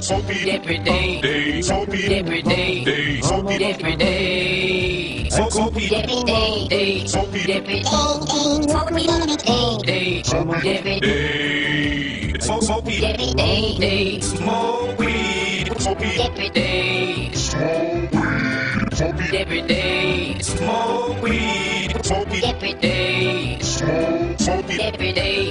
smoke weed every day, smoke weed every day, smoke weed every day, smoke weed every day, smoke weed every day, smoke weed every day, smoke weed every day, smoke weed every day, smoke weed every day, smoke weed every day, smoke weed every day, smoke weed every day.